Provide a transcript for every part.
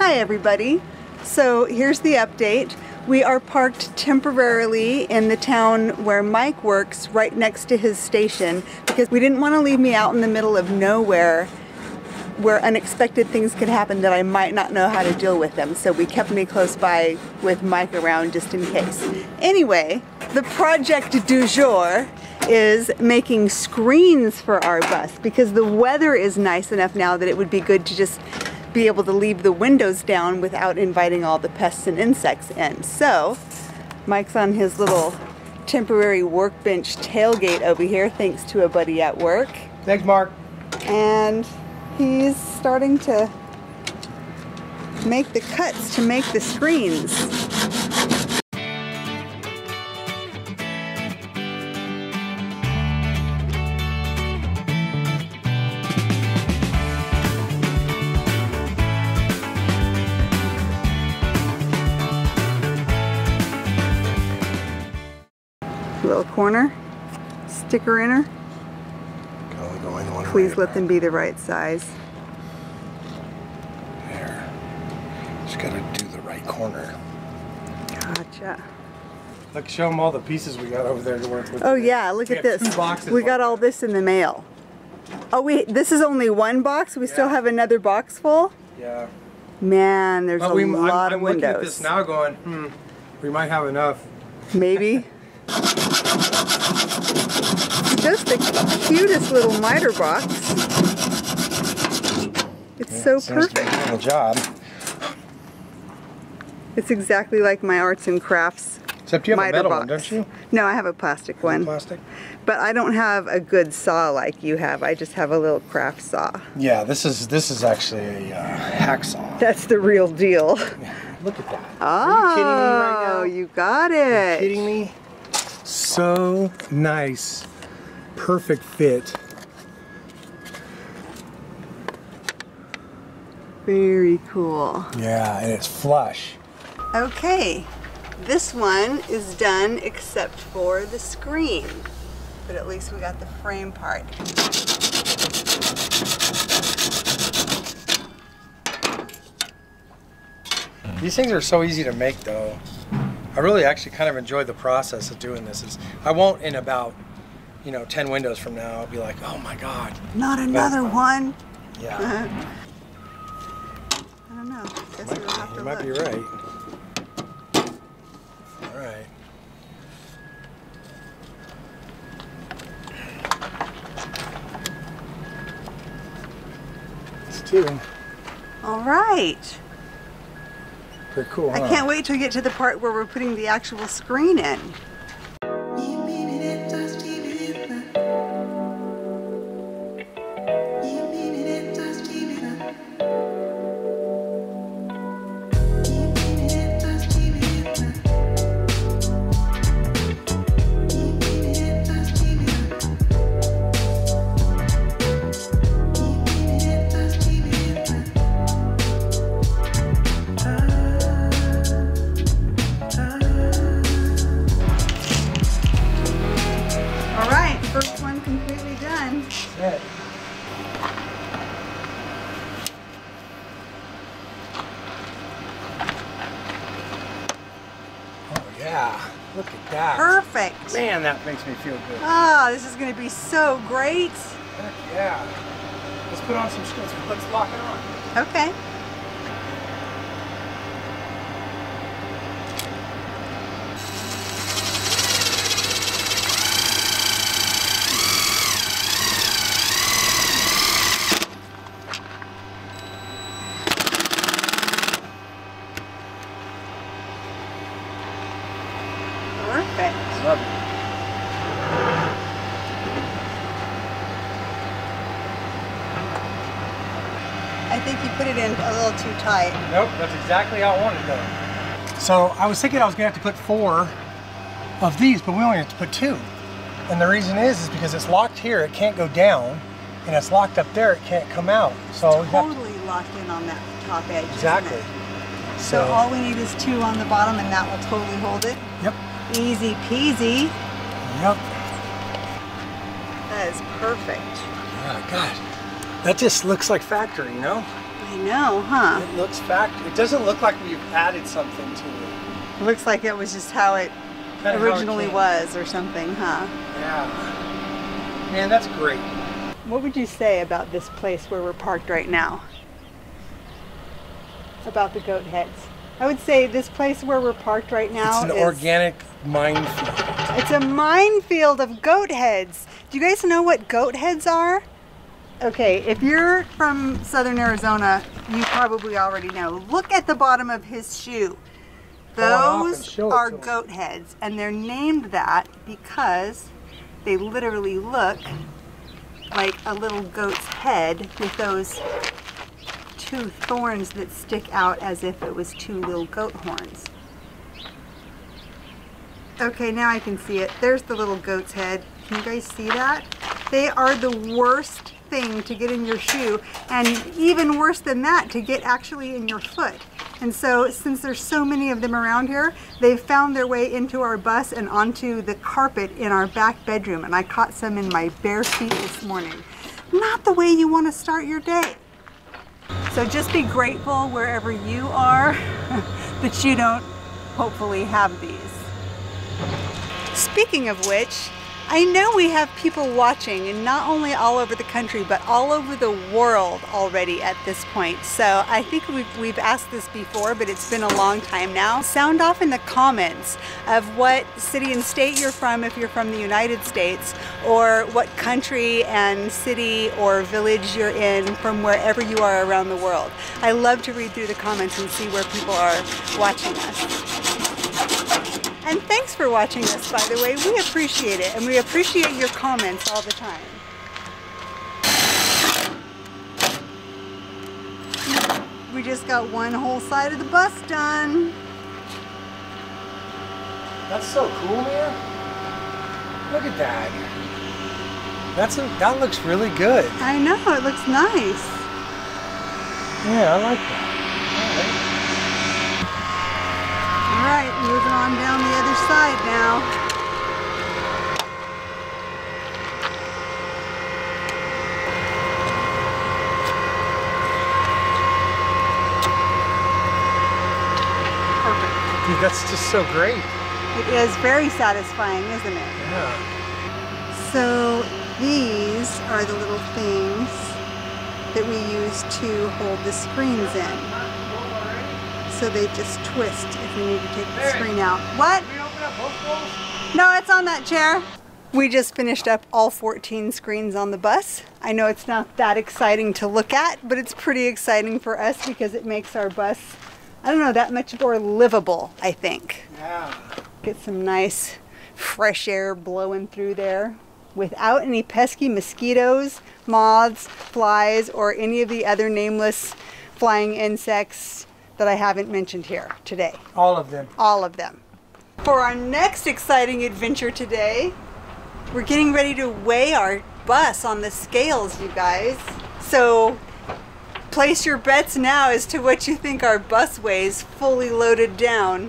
Hi everybody. So here's the update. We are parked temporarily in the town where Mike works, right next to his station, because we didn't want to leave me out in the middle of nowhere where unexpected things could happen that I might not know how to deal with them. So we kept me close by with Mike around just in case. Anyway, the project du jour is making screens for our bus because the weather is nice enough now that it would be good to just be able to leave the windows down without inviting all the pests and insects in. So Mike's on his little temporary workbench tailgate over here thanks to a buddy at work. Thanks, Mark. And he's starting to make the cuts to make the screens. Little corner, sticker inner. Please let them be the right size. There. Just gotta do the right corner. Gotcha. Look, show them all the pieces we got over there to work with. Oh yeah, look at this. 2 boxes. We got all this in the mail. Oh wait, this is only one box? We still have another box full? Yeah. Man, there's a lot of windows. I'm looking at this now going, we might have enough. Maybe. Just the cutest little miter box. It's so perfect. Good job. It's exactly like my arts and crafts. Except you have miter a metal box. one, don't you? No, I have a plastic one. Plastic? But I don't have a good saw like you have. I just have a little craft saw. Yeah, this is actually a hacksaw. That's the real deal. Look at that. Oh, are you kidding me right now? You got it. Are you kidding me? So nice. Perfect fit. Very cool. Yeah, and it's flush. Okay, this one is done except for the screen. But at least we got the frame part. These things are so easy to make though. I really actually kind of enjoy the process of doing this. I won't in about 10 windows from now, I'll be like, oh my God. Not another one? Yeah. I don't know. Guess we'll have to you might be look. right. All right. It's 2. All right. Pretty cool, huh? I can't wait till we get to the part where we're putting the actual screen in. First one completely done. Yeah. Oh yeah, look at that. Perfect. Man, that makes me feel good. Oh, this is going to be so great. Heck yeah. Let's put on some screens. Let's lock it on. Okay. Perfect. Love it. I think you put it in a little too tight. Nope, that's exactly how I wanted it though. So I was thinking I was gonna have to put 4 of these, but we only have to put 2. And the reason is because it's locked here, it can't go down, and it's locked up there, it can't come out. So it's totally locked in on that top edge. Exactly. Isn't it? So all we need is 2 on the bottom, and that will totally hold it. Yep. Easy peasy. Yep. That is perfect. Oh God, that just looks like factory, you know? I know, huh? It looks factory. It doesn't look like we've added something to it. It looks like it was just how it Kinda originally how it was or something, huh? Yeah. Man, that's great. What would you say about this place where we're parked right now? About the goat heads? I would say this place where we're parked right now It's an organic minefield. It's a minefield of goat heads. Do you guys know what goat heads are? Okay, if you're from Southern Arizona, you probably already know. Look at the bottom of his shoe. Those are goat heads, and they're named that because they literally look like a little goat's head with those two thorns that stick out as if it was two little goat horns. Okay, now I can see it. There's the little goat's head. Can you guys see that? They are the worst thing to get in your shoe, and even worse than that, to get actually in your foot. And so, since there's so many of them around here, they've found their way into our bus and onto the carpet in our back bedroom, and I caught some in my bare feet this morning. Not the way you want to start your day. So just be grateful wherever you are that you don't hopefully have these. Speaking of which, I know we have people watching, and not only all over the country, but all over the world already at this point. So I think we've asked this before, but it's been a long time now. Sound off in the comments of what city and state you're from, if you're from the United States, or what country and city or village you're in from wherever you are around the world. I love to read through the comments and see where people are watching us. And thanks for watching us, by the way. We appreciate it, and we appreciate your comments all the time. We just got one whole side of the bus done. That's so cool, man. Look at that. That looks really good. I know, it looks nice. Yeah, I like that. All right, moving on down the other side now. Perfect. Dude, that's just so great. It is very satisfying, isn't it? Yeah. So these are the little things that we use to hold the screens in. So they just twist if we need to take the screen out. What? Can we open up both bowls? No, it's on that chair. We just finished up all 14 screens on the bus. I know it's not that exciting to look at, but it's pretty exciting for us because it makes our bus, I don't know, that much more livable, I think. Yeah. Get some nice fresh air blowing through there without any pesky mosquitoes, moths, flies, or any of the other nameless flying insects that I haven't mentioned here today. All of them. All of them. For our next exciting adventure today, we're getting ready to weigh our bus on the scales, you guys. So place your bets now as to what you think our bus weighs fully loaded down.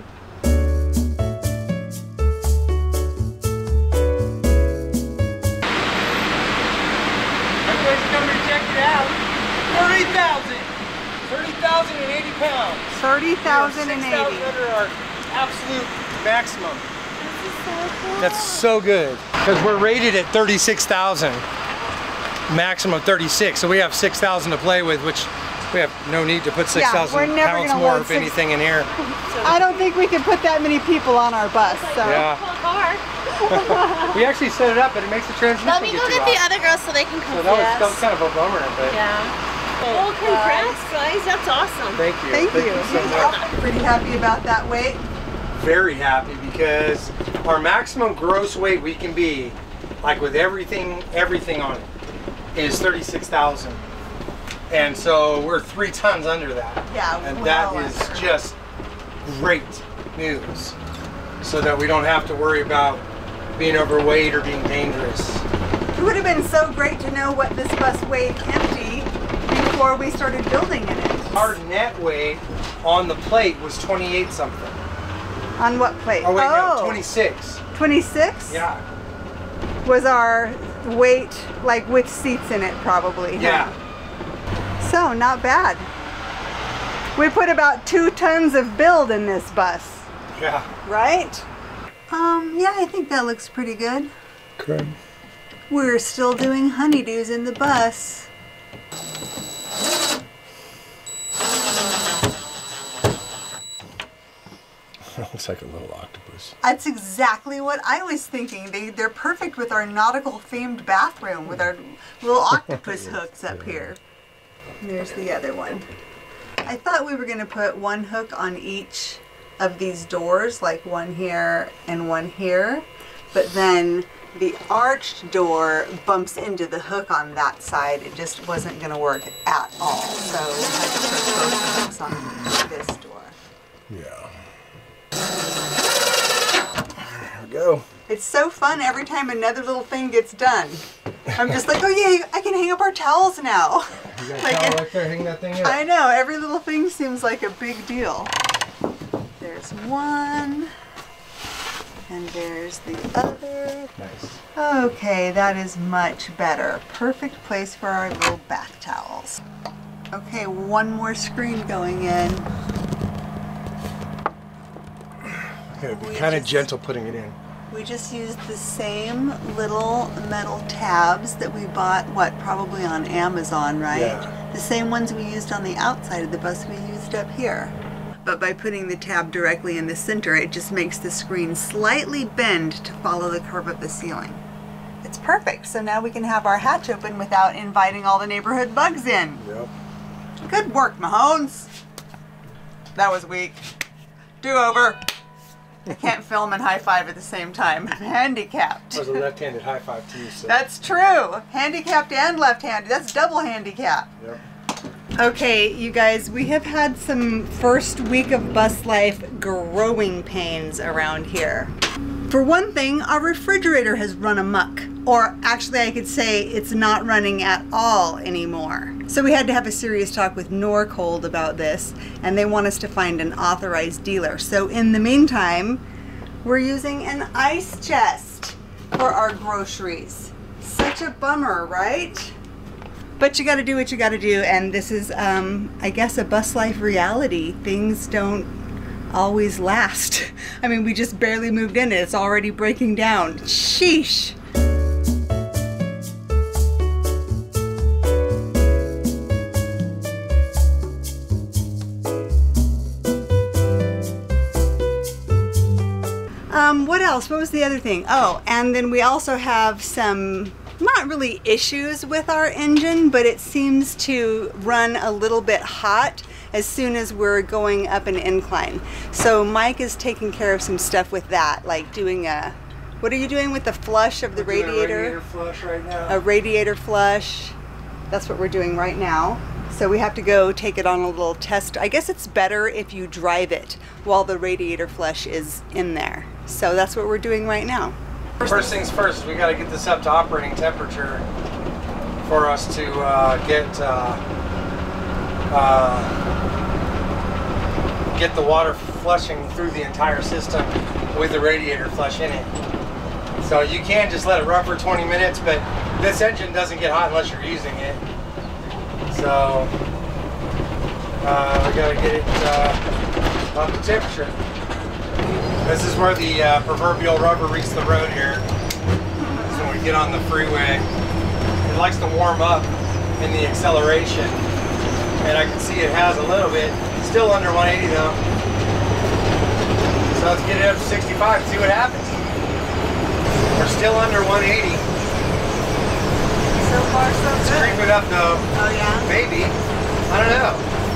Everybody's coming to check it out. 30,000. 30,080 pounds. 30,080. 6,000 under our absolute maximum. This is so cool. That's so good. Because we're rated at 36,000. Maximum 36. So we have 6,000 to play with, which we have no need to put 6,000 pounds more of anything in here. I don't think we can put that many people on our bus. So. Yeah. We actually set it up, but it makes the transmission Let me go get the other girls so they can come. So that was kind of a bummer, but yeah. Well, congrats, guys. That's awesome. Thank you. Thank you. So much. Pretty happy about that weight. Very happy because our maximum gross weight we can be, like with everything on it, is 36,000. And so we're 3 tons under that. Yeah, and well that is under. just great news. So that we don't have to worry about being overweight or being dangerous. It would have been so great to know what this bus weighed empty before we started building in it. Our net weight on the plate was 28 something. On what plate? Oh wait, no, 26. 26? Yeah. Was our weight, like with seats in it probably. Yeah. So, not bad. We put about 2 tons of build in this bus. Yeah. Right? Yeah, I think that looks pretty good. Good. We're still doing honeydews in the bus. Looks like a little octopus. That's exactly what I was thinking. They're perfect with our nautical themed bathroom with our little octopus hooks up here. And there's the other one. I thought we were going to put one hook on each of these doors, like one here and one here, but then the arched door bumps into the hook on that side. It just wasn't going to work at all, so we had to put both hooks on this door. Yeah. There we go. It's so fun every time another little thing gets done. I'm just like, oh yay, I can hang up our towels now. You got a towel right there, hang that thing up. I know, every little thing seems like a big deal. There's one, and there's the other. Nice. Okay, that is much better. Perfect place for our little bath towels. Okay, one more screen going in. Okay, be kind of gentle putting it in. We just used the same little metal tabs that we bought, probably on Amazon, right? Yeah. The same ones we used on the outside of the bus we used up here. But by putting the tab directly in the center, it just makes the screen slightly bend to follow the curve of the ceiling. It's perfect, so now we can have our hatch open without inviting all the neighborhood bugs in. Yep. Good work, Mahones. That was weak. Do over. I can't film and high five at the same time. I'm handicapped. That was a left-handed high five to you, so. That's true. Handicapped and left-handed. That's double handicap. Yep. Okay, you guys, we have had some first week of bus life growing pains around here. For one thing, our refrigerator has run amok. Or actually, I could say it's not running at all anymore. So we had to have a serious talk with Norcold about this, and they want us to find an authorized dealer. So in the meantime, we're using an ice chest for our groceries. Such a bummer, right? But you gotta do what you gotta do, and this is, I guess, a bus life reality. Things don't always last. I mean, we just barely moved in and it's already breaking down. Sheesh. What else? What was the other thing? Oh, and then we also have some, not really issues with our engine, but it seems to run a little bit hot as soon as we're going up an incline. So Mike is taking care of some stuff with that, like doing a, what are you doing with the flush of the radiator? A radiator flush right now. A radiator flush. That's what we're doing right now. So we have to go take it on a little test. I guess it's better if you drive it while the radiator flush is in there. So that's what we're doing right now. First things first, we got to get this up to operating temperature for us to get the water flushing through the entire system with the radiator flush in it. So you can just let it run for 20 minutes, but this engine doesn't get hot unless you're using it. So we got to get it up to temperature. This is where the proverbial rubber meets the road here. So when we get on the freeway, it likes to warm up in the acceleration. And I can see it has a little bit, still under 180 though. So let's get it up to 65 and see what happens. We're still under 180. So far, so good. It's creeping up though. Oh yeah? Maybe. I don't know.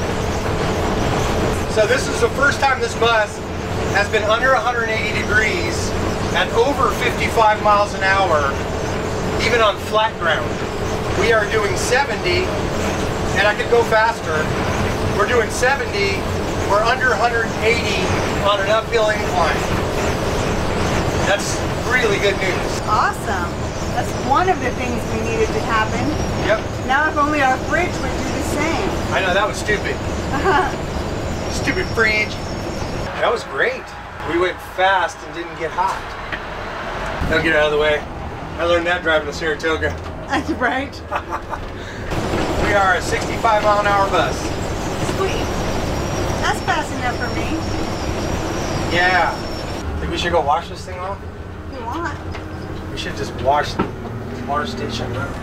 So this is the first time this bus has been under 180 degrees at over 55 miles an hour, even on flat ground. We are doing 70, and I could go faster. We're doing 70, we're under 180 on an uphill incline. That's really good news. Awesome. That's one of the things we needed to happen. Yep. Now if only our fridge would do the same. I know, that was stupid. Stupid fridge. That was great. We went fast and didn't get hot. Now get out of the way. I learned that driving to Saratoga. That's right. We are a 65 mile an hour bus. Sweet. Yeah. Think we should go wash this thing off? If you want. We should just wash the water station road.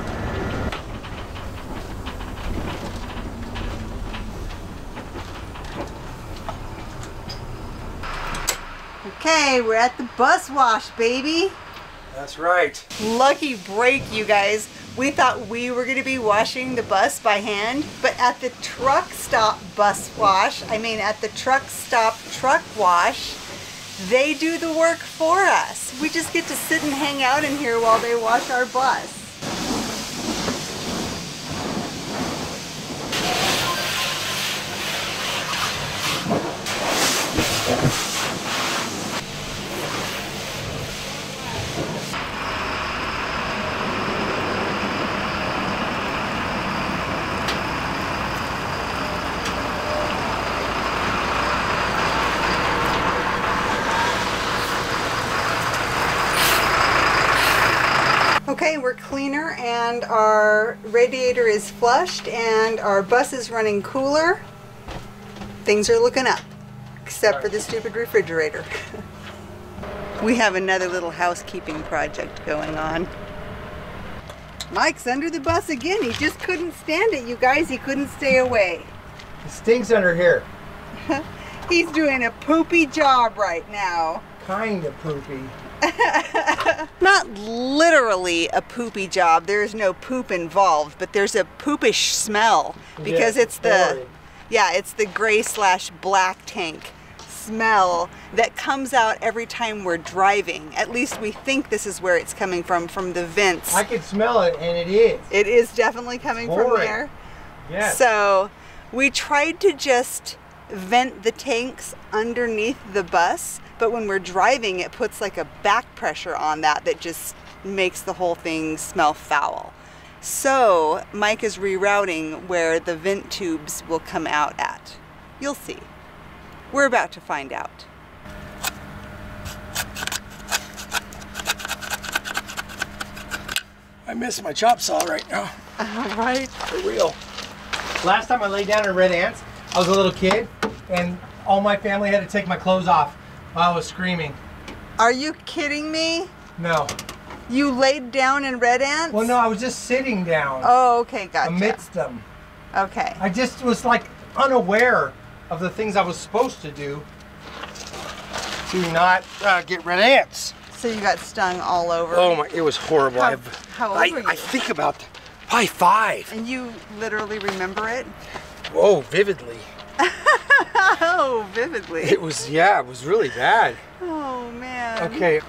Okay, we're at the bus wash, baby. That's right. Lucky break, you guys. We thought we were going to be washing the bus by hand, but at the truck stop bus wash, at the truck stop truck wash, they do the work for us. We just get to sit and hang out in here while they wash our bus. Okay, we're cleaner and our radiator is flushed and our bus is running cooler. Things are looking up, except for the stupid refrigerator. We have another little housekeeping project going on. Mike's under the bus again. He just couldn't stand it, you guys. He couldn't stay away. It stinks under here. He's doing a poopy job right now. Kind of poopy. Not literally a poopy job. There is no poop involved, but there's a poopish smell because Yeah, it's the gray/black tank smell that comes out every time we're driving. At least we think this is where it's coming from the vents. I can smell it, and it is. It is definitely coming from there. Yes. So we tried to just vent the tanks underneath the bus, but when we're driving, it puts like a back pressure on that just makes the whole thing smell foul. So Mike is rerouting where the vent tubes will come out at. You'll see. We're about to find out. I miss my chop saw right now. All right. For real. Last time I laid down in red ants, I was a little kid, and all my family had to take my clothes off while I was screaming. Are you kidding me? No. You laid down in red ants? Well, no, I was just sitting down. Oh, okay, gotcha. Amidst them. Okay. I just was like unaware of the things I was supposed to do to not get red ants. So you got stung all over. Oh my, it was horrible. How old were you? I think about probably 5. And you literally remember it? Oh, vividly. Oh, vividly. It was, yeah, it was really bad. Oh, man. Okay.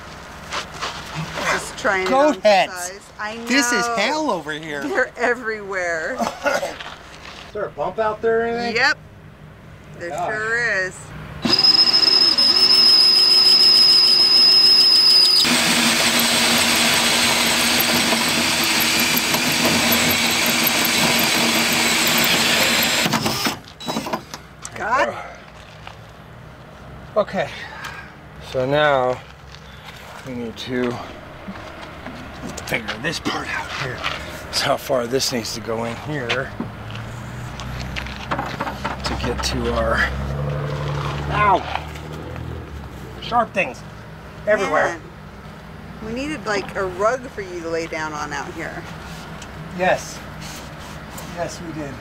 Just trying Go it on ahead. size. I know. This is hell over here. They're everywhere. Is there a bump out there or anything? Yep. There sure is. Got it. Okay. So now we need to figure this part out here. So how far this needs to go in here to get to our, ow, sharp things everywhere. Man, we needed like a rug for you to lay down on out here. Yes. Yes, we did.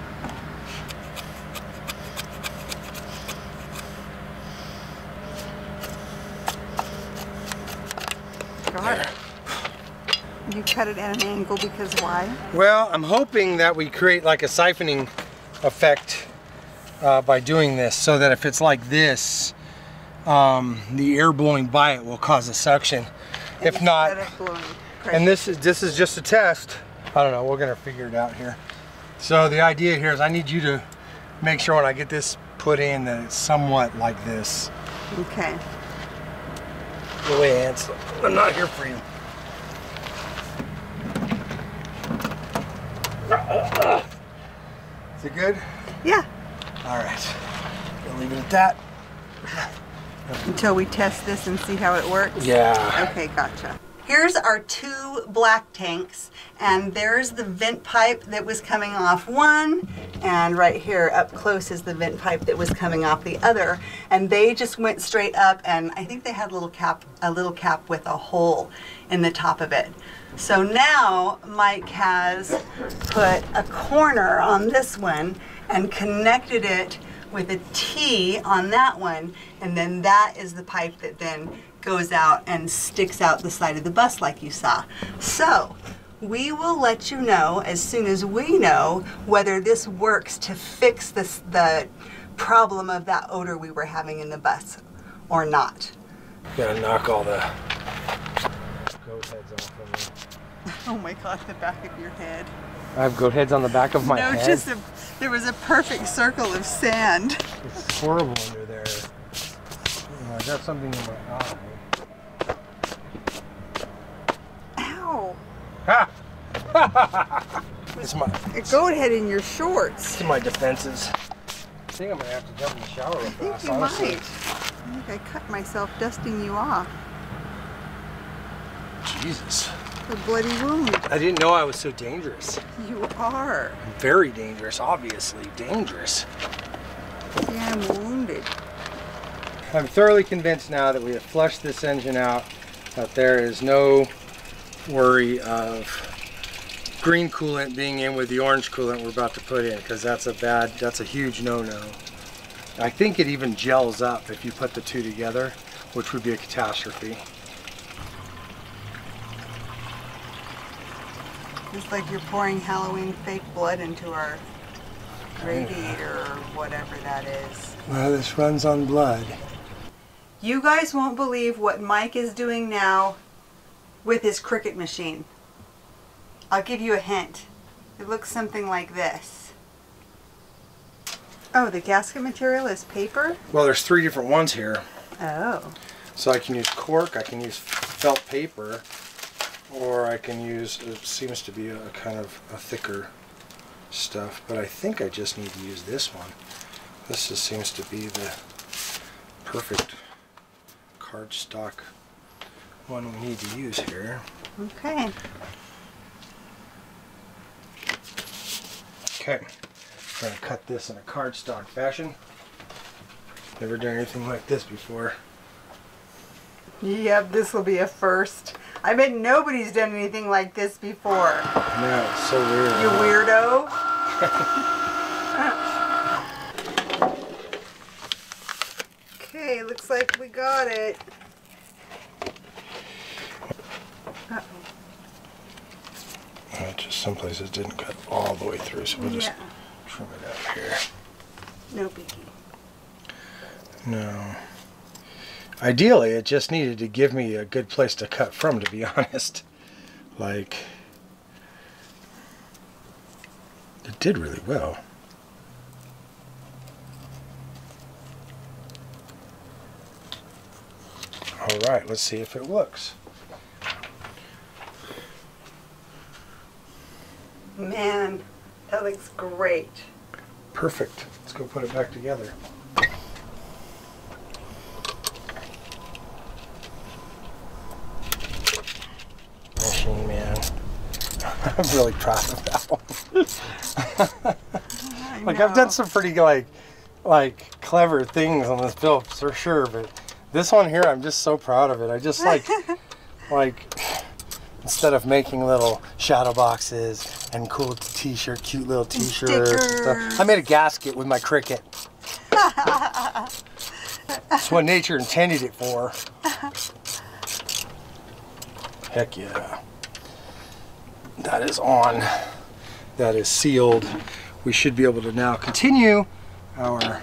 Got it. You cut it at an angle because why? Well, I'm hoping that we create like a siphoning effect by doing this, so that if it's like this, the air blowing by it will cause a suction. If not, and this is just a test. I don't know, we're gonna figure it out here. So the idea here is I need you to make sure when I get this put in that it's somewhat like this. Okay. The way ants, I'm not here for you. Is it good? Yeah. All right, we'll leave it at that. Until we test this and see how it works? Yeah. Okay, gotcha. Here's our 2 black tanks, and there's the vent pipe that was coming off one, and right here up close is the vent pipe that was coming off the other, and they just went straight up, and I think they had a little cap with a hole in the top of it. So now Mike has put a corner on this one and connected it with a T on that one, and then that is the pipe that then goes out and sticks out the side of the bus like you saw. So we will let you know as soon as we know whether this works to fix the problem of that odor we were having in the bus or not. Gotta knock all the goat heads off of me. Oh my God, the back of your head. I have goat heads on the back of my head? No, just there was a perfect circle of sand. It's horrible under there. I got something in my eye. Ow! Ha! It's my A goat head in your shorts. to my defenses. I think I'm gonna have to jump in the shower real fast, You honestly. might. I think I cut myself dusting you off. Jesus. A bloody wound. I didn't know I was so dangerous. You are. I'm very dangerous, obviously. Dangerous. See, I'm wounded. I'm thoroughly convinced now that we have flushed this engine out, that there is no worry of green coolant being in with the orange coolant we're about to put in, because that's a huge no-no. I think it even gels up if you put the two together, which would be a catastrophe. It's like you're pouring Halloween fake blood into our radiator or whatever that is. Well, this runs on blood. You guys won't believe what Mike is doing now with his Cricut machine. I'll give you a hint. It looks something like this. Oh, the gasket material is paper? Well, there's 3 different ones here. Oh. So I can use cork, I can use felt paper, or I can use, it seems to be a kind of a thicker stuff, but I think I just need to use this one. This just seems to be the perfect cardstock one we need to use here. Okay. Okay, I'm going to cut this in a cardstock fashion. Never done anything like this before. Yep, this will be a first. I bet nobody's done anything like this before. Yeah, it's so weird. You weirdo. Okay, looks like we got it. Uh-oh. Just some places didn't cut all the way through, so we'll just trim it out here. No biggie. No. Ideally, it just needed to give me a good place to cut from, to be honest. Like, it did really well. All right, let's see if it works. Man, that looks great. Perfect. Let's go put it back together. Machine man. I'm really proud of that one. Like, I've done some pretty like clever things on this build for sure, but this one here, I'm just so proud of it. I just like instead of making little shadow boxes and cool t-shirt, cute little t-shirts and stuff, I made a gasket with my Cricut. That's what nature intended it for. Heck yeah. That is on. That is sealed. We should be able to now continue our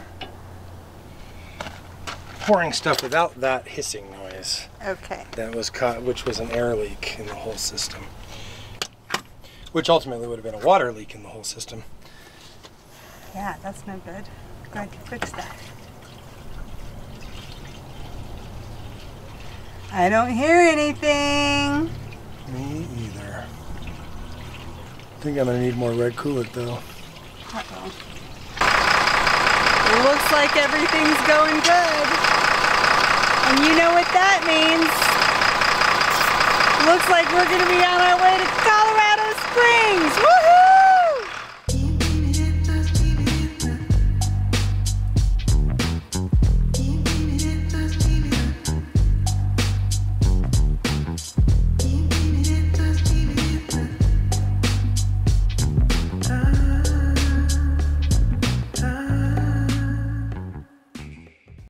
pouring stuff without that hissing noise. Okay. That was caught, which was an air leak in the whole system. Which ultimately would have been a water leak in the whole system. Yeah, that's no good. Glad you fixed that. I don't hear anything. Me either. I think I'm gonna need more red coolant though. Uh-oh. It looks like everything's going good. And you know what that means. Looks like we're gonna be on our way to Colorado Springs. Woohoo!